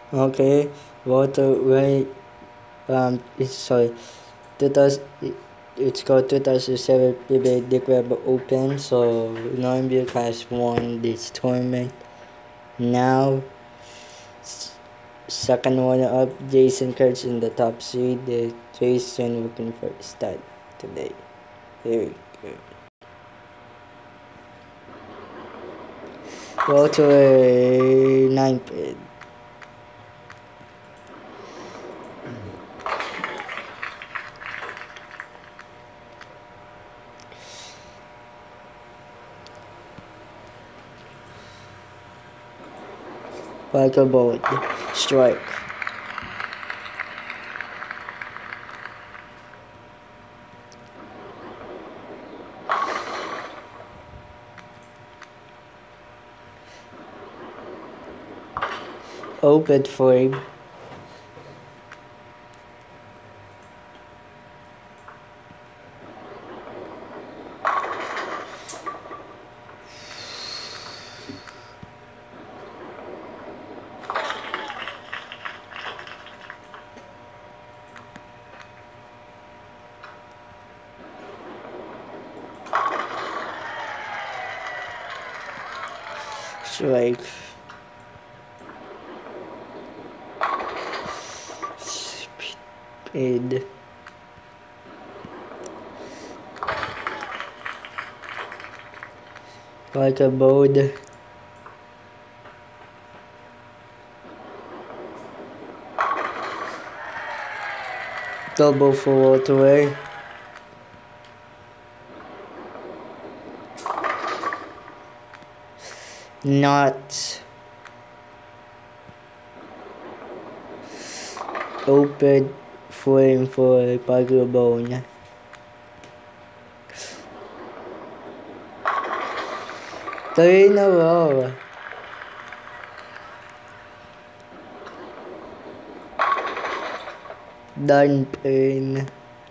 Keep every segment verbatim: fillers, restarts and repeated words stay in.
Okay, waterway. Um, it's sorry. two thousand, it's called two thousand seven P B A Dick Web Open. So Nuremberg has won this tournament. Now, second one up, Jason Kurtz in the top seed. The Jason looking for a start today. Here we go. Waterway nine pid. Parker Bolt. Strike. Open for him. Strike. Speed. Like a board. Double for Waterway. Not open frame for Parker Bone. Three in a row. Done pain.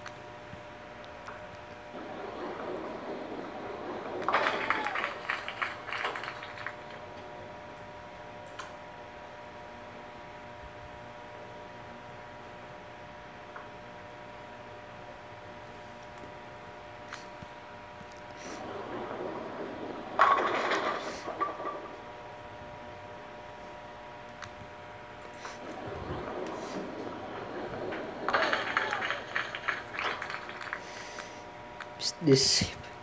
This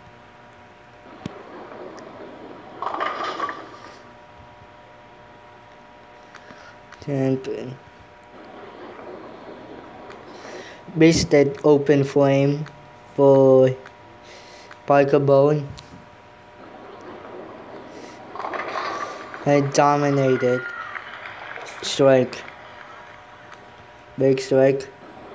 ten Basted open flame for Parker Bone. Had dominated. Strike. Big strike.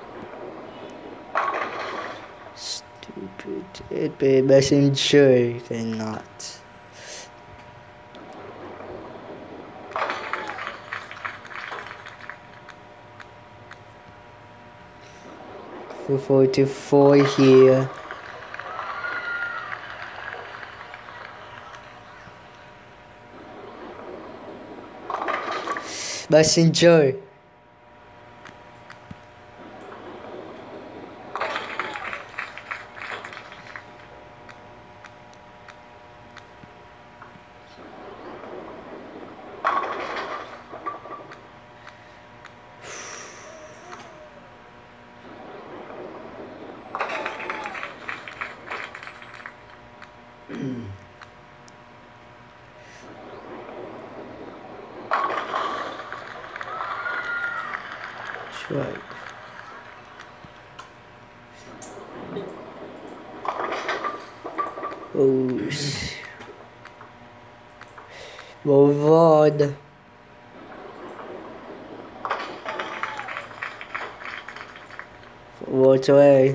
Stupid. It be messenger cannot. For forty-four here. Messenger. Strike. Oh, Boulevard. Waterway.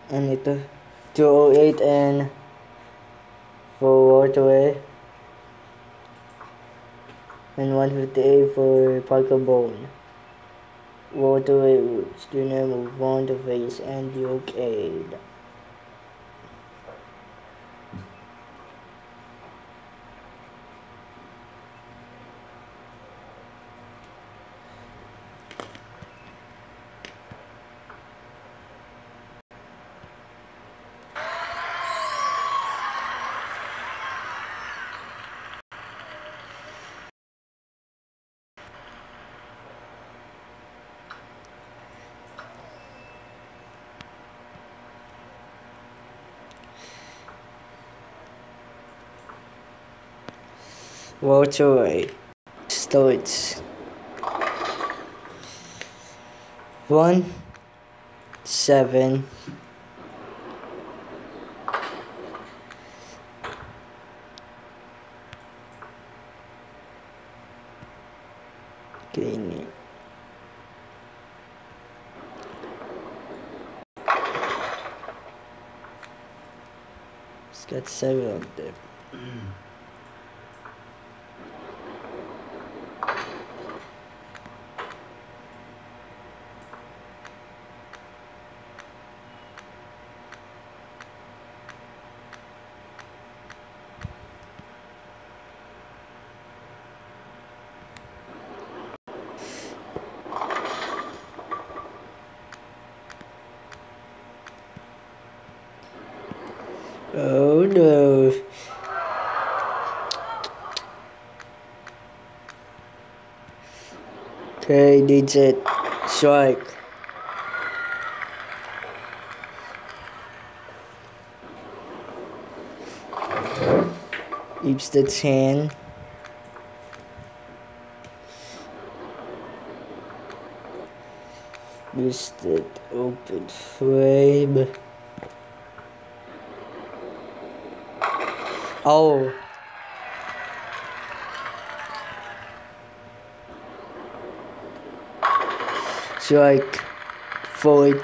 Ano ito? two oh eight and for Waterway. And one fifty-eight for Parker Bone. Waterway Roots. Do not move on to face and the okay. Waterway starts one seven okay. It's got seven of them. Oh no. Okay, needs it. Strike. Keeps the ten. Missed it. Open frame. Oh. Strike. Forward.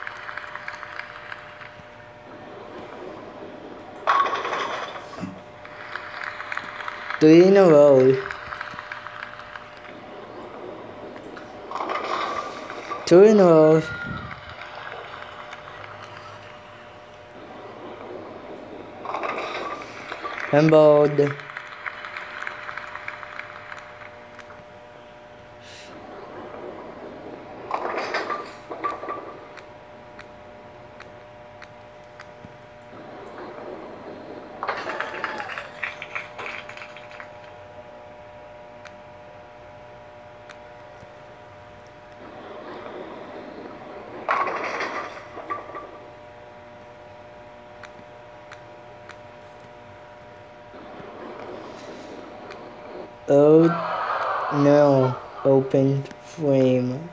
Three in a row. Two in a row. Handballed. Oh no, open frame.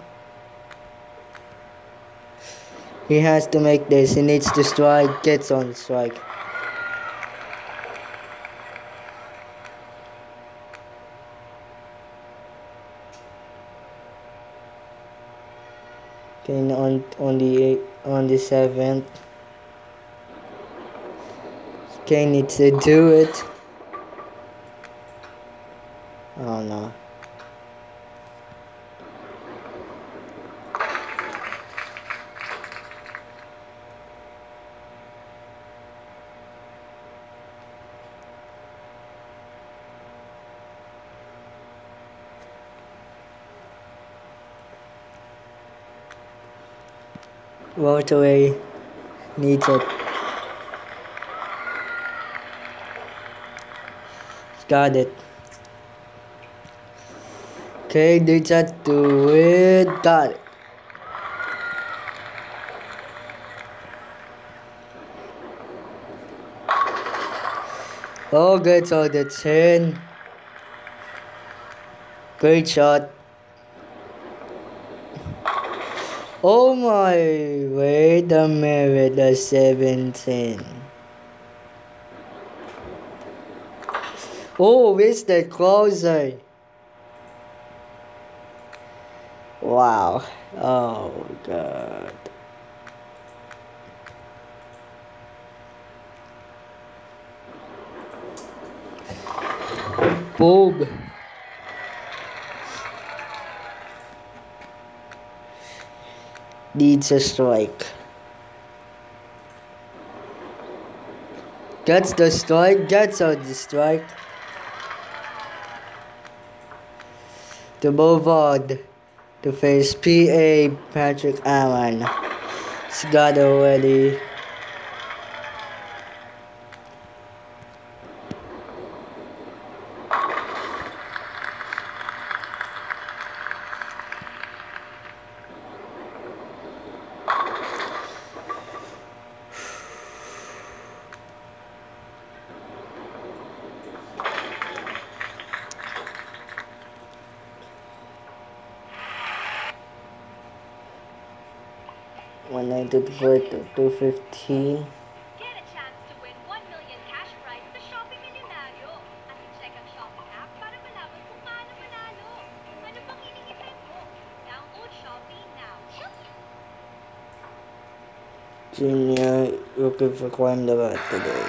He has to make this, he needs to strike, gets on strike. Okay, on, on the eight, on the seventh. Okay, needs to do it. Oh no. Waterway needs it. Got it. Okay, they just do it. Got it. Oh, good. So the ten. Great shot. Oh my, wait a minute, the seventeen. Oh, it's the closer. Wow. Oh god. Boom. Needs a strike. Gets the strike. Gets out the strike. To move on to face P A Patrick Allen. He's got already. one ninety-four to two fifteen. Get a chance to win one million cash prize sa Shopping Milyonaryo. At i-check ang Shopping app para malaman kung paano manalo. Ano bang hinihintay mo? Download Shopee now. Junior looking for crime the right today.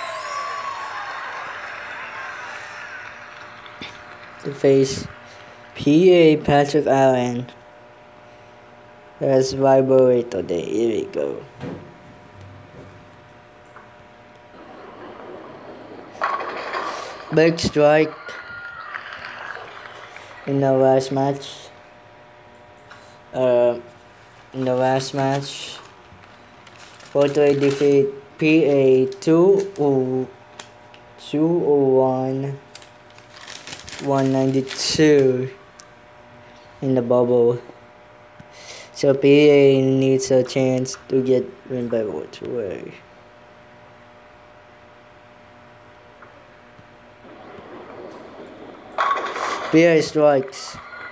To face P A Patrick Allen. There's rivalry today. Here we go. Big strike in the last match. Uh, in the last match, Porto defeat P A two oh one, one ninety-two in the bubble. So P A needs a chance to get win by what way. P A strikes.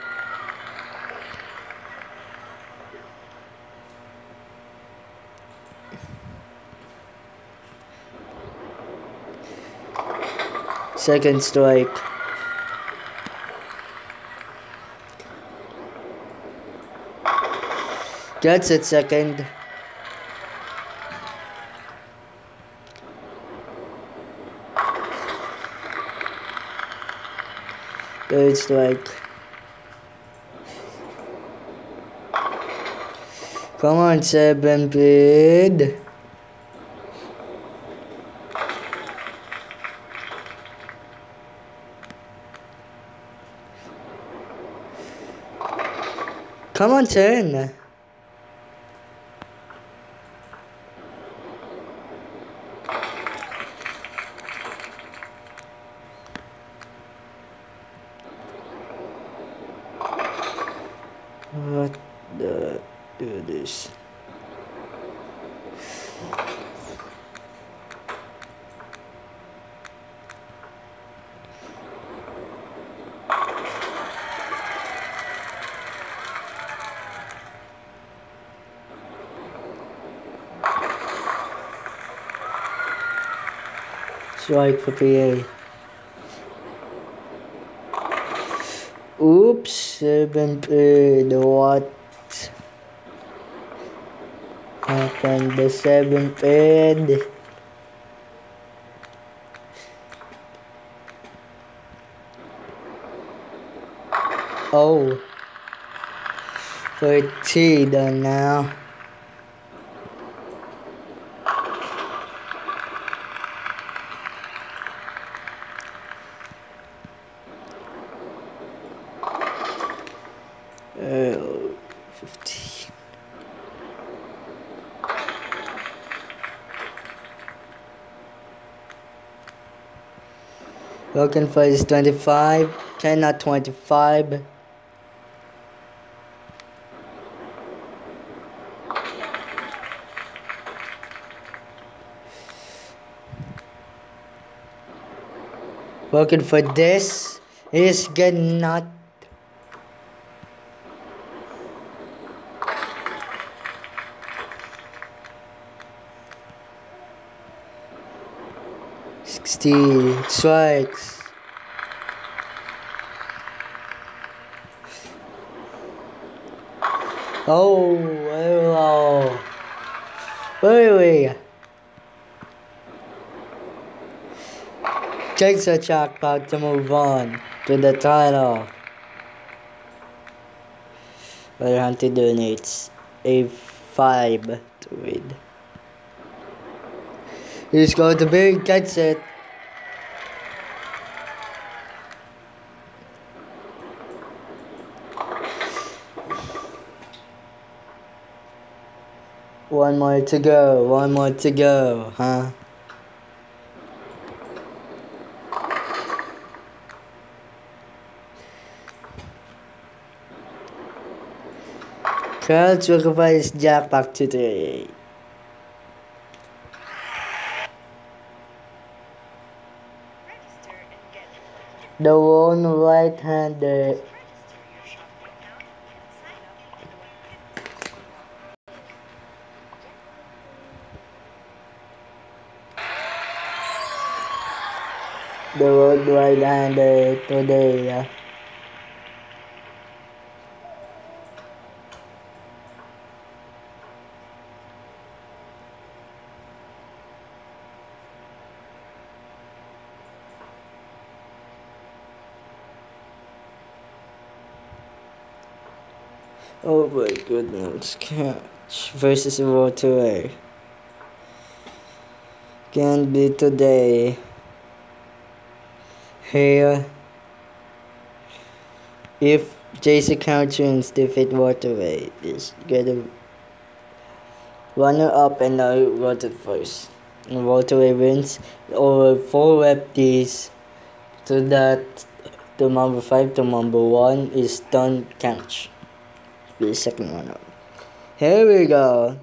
Second strike. Gets it second. Third strike. Come on, seven bid. Come on, ten. What the do this? Strike for P A. Oops, seven bid. What happened? The seventh bid. Oh, thirty done now. Oh, fifteen. Looking for his twenty-five. Cannot twenty-five. Looking for this. Is good not. Sixty strikes. Oh, hello. Wait, wait. takes a jackpot to move on to the title. But Hunter donates a five to win. He's going to big, gets it. One more to go, one more to go, huh? Cards will provide his jackpot today. Register and get The one right-hander. register your shopping account and sign up for the The one right-hander today. Uh, Oh my goodness, catch versus Water. Can be today. Here, if J C Couch wins, defeat Waterway is gonna runner up and now voted first. And Waterway wins over four lefties to that to number five to number one is Don Couch. The second one up. Here we go.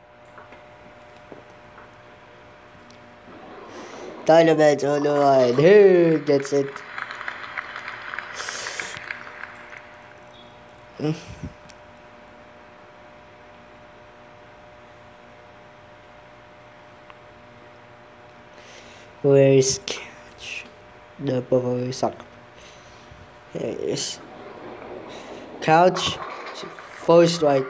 Dynamite on the line. Who gets it? Mm. Where is Couch? The power suck. Here it is. Couch. Four strike.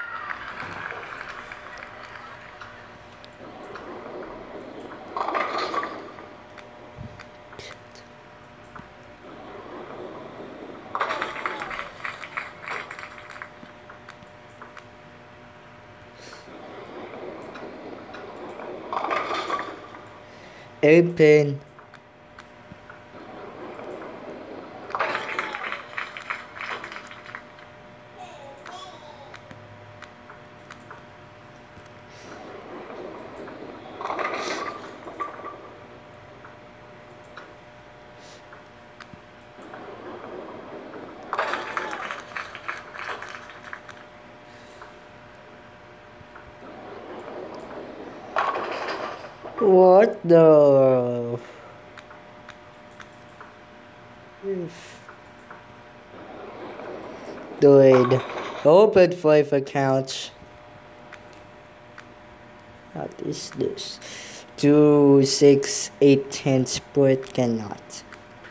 Open. What the? Dude, open five accounts. What is this? Two, six, eight, ten split cannot.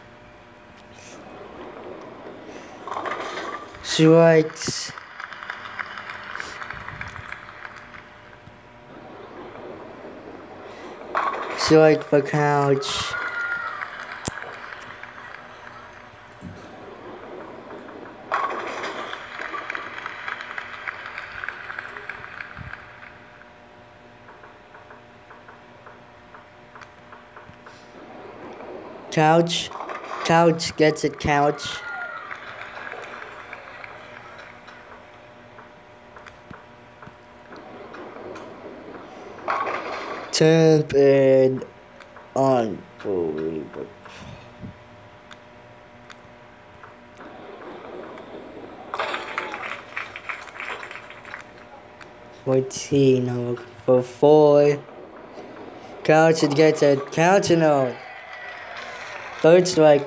Strikes. Strike for Couch. Couch. Couch gets it, Couch. Temp and unbelievable. Fourteen now for four. Couch it gets it. Couch it out. Third strike.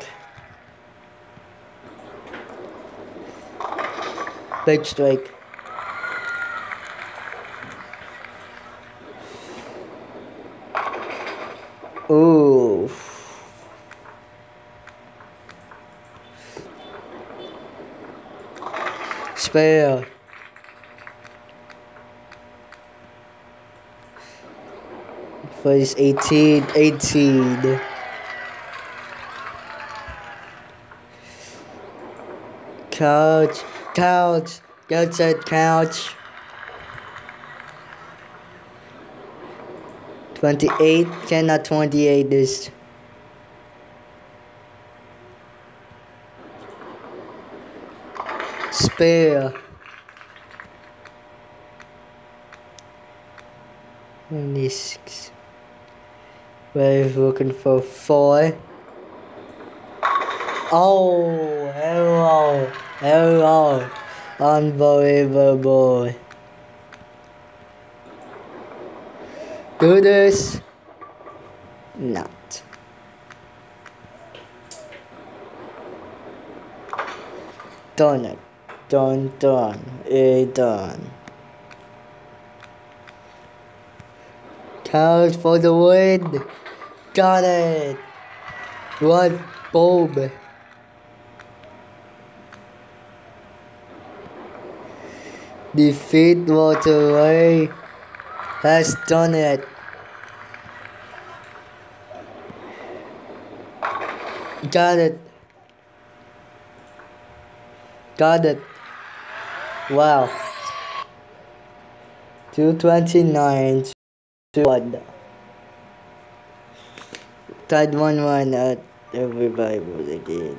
Big strike. Ooh. Spare. For his eighteen, eighteen. couch, couch, couch said couch. twenty-eight, cannot twenty-eight this. Spare. twenty-six. We're looking for four. Oh, hello, hello, unbelievable. Do this. Not. Done it. Done, done. It done. Couch for the win. Got it. What bulb? Defeat Waterway has done it. Got it. Got it. Wow. two twenty-nine to one. Tied one one at everybody was again.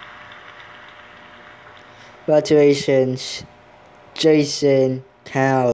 Congratulations, Jason Cow.